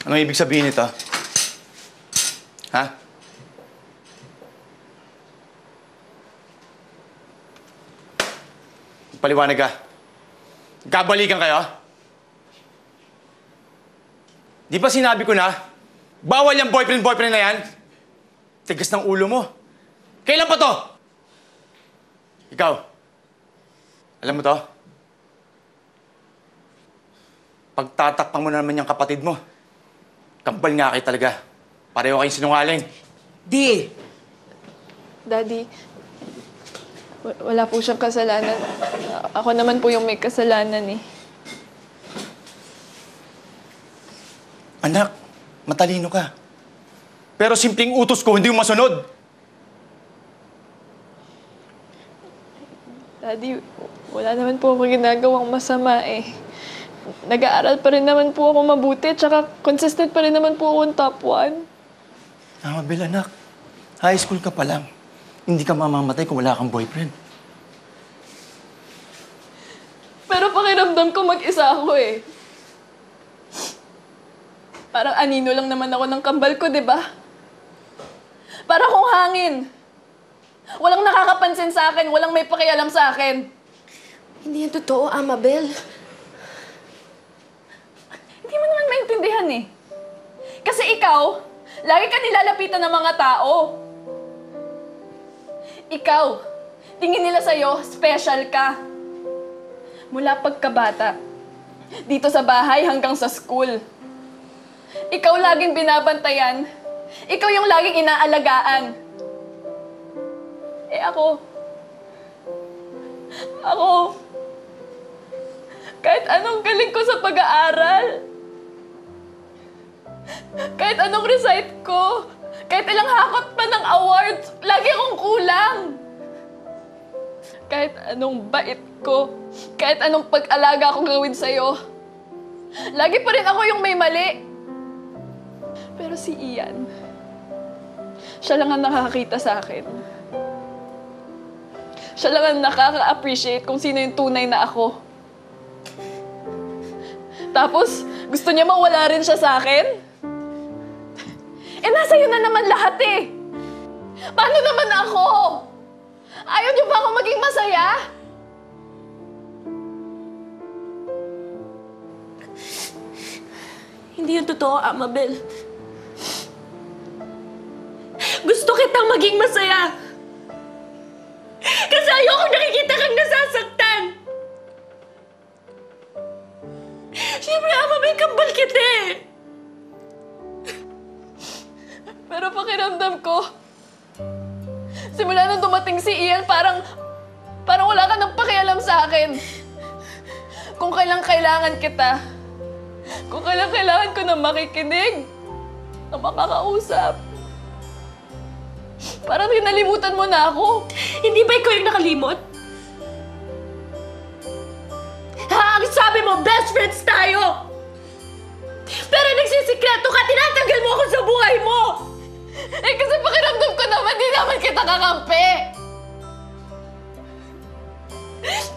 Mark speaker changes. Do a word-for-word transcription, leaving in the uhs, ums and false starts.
Speaker 1: Ano ibig sabihin nito? Ha? Paliwanag ka. Kabalikan kayo? Di ba sinabi ko na, bawal yung boyfriend-boyfriend na yan? Tigas ng ulo mo. Kailan pa to? Ikaw, alam mo to? Pagtatakpan mo na naman yung kapatid mo. Kampal nga kayo talaga. Pareho kayong sinungaling.
Speaker 2: Di!
Speaker 3: Daddy, wala po siyang kasalanan. Ako naman po yung may kasalanan eh.
Speaker 1: Anak, matalino ka. Pero simpleng utos ko, hindi mo masunod.
Speaker 3: Daddy, wala naman po ako ginagawang masama eh. Nag-aaral pa rin naman po ako mabuti, tsaka consistent pa rin naman po akong top one.
Speaker 1: Amabelle, anak. High school ka pa lang. Hindi ka mamamatay kung wala kang boyfriend.
Speaker 3: Pero pakiramdam ko mag-isa ako eh. Parang anino lang naman ako ng kambal ko, di ba? Para kung hangin. Walang nakakapansin sa akin, walang may pakialam sa akin.
Speaker 2: Hindi yan totoo, Amabelle.
Speaker 3: Hindi mo naman maintindihan eh. Kasi ikaw, lagi ka nilalapitan ng mga tao. Ikaw, tingin nila sa'yo, special ka. Mula pagkabata, dito sa bahay hanggang sa school. Ikaw laging binabantayan. Ikaw yung laging inaalagaan. Eh ako, ako, kahit anong galing ko sa pag-aaral, kahit anong recite ko, kahit ilang hakot pa ng awards, lagi akong kulang. Kahit anong bait ko, kahit anong pag-alaga ko gawin sa'yo, lagi pa rin ako yung may mali. Pero si Ian, siya lang ang nakakakita sa akin. Siya lang ang nakaka-appreciate kung sino yung tunay na ako. Tapos, gusto niya mawala rin siya sa akin? Eh, nasa iyo na naman lahat eh. Paano naman ako? Ayaw niyo ba ako maging masaya?
Speaker 2: Hindi yan totoo, Amabelle. Gusto kitang maging masaya. Kasi ayoko nakikita kang nasasaktan. Siyempre, Amabelle, kambal kita eh.
Speaker 3: Pero pakiramdam ko, simula nung dumating si Ian, parang, parang wala ka nang pakialam sa akin. Kung kailang kailangan kita, kung kailang kailangan ko na makikinig, na makakausap, parang hinalimutan mo na ako.
Speaker 2: Hindi ba ikaw yung nakalimot? Ha? Ang sabi mo, best friends tayo! Pero nagsisikreto ka, tinatanggal mo ako sa buhay mo!
Speaker 3: Eh kasi pakiramdam ko naman, di naman kita kakampi!